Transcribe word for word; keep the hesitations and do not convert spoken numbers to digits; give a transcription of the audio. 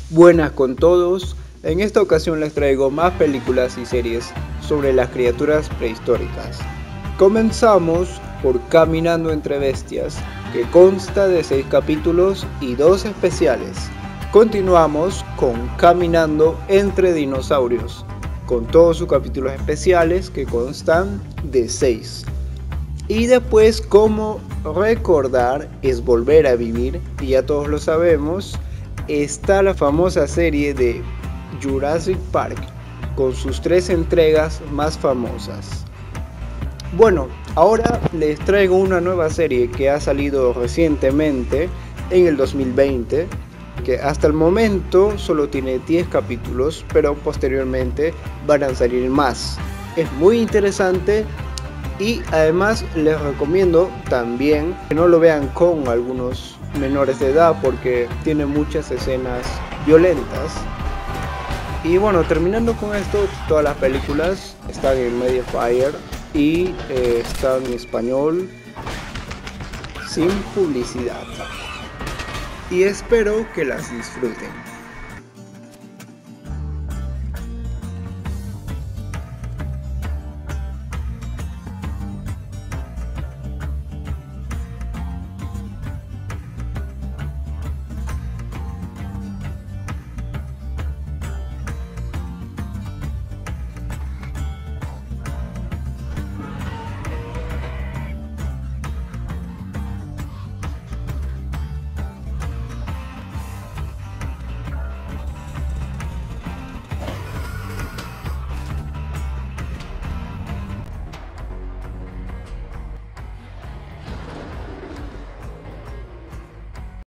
Buenas con todos, en esta ocasión les traigo más películas y series sobre las criaturas prehistóricas. Comenzamos por Caminando entre Bestias, que consta de seis capítulos y dos especiales. Continuamos con Caminando entre Dinosaurios, con todos sus capítulos especiales que constan de seis. Y después, como recordar es volver a vivir, y ya todos lo sabemos, está la famosa serie de Jurassic Park, con sus tres entregas más famosas. Bueno, ahora les traigo una nueva serie que ha salido recientemente en el dos mil veinte, que hasta el momento solo tiene diez capítulos, pero posteriormente van a salir más. Es muy interesante y además les recomiendo también que no lo vean con algunos menores de edad porque tiene muchas escenas violentas. Y bueno, terminando con esto, todas las películas están en Mediafire y eh, están en español sin publicidad. Y espero que las disfruten.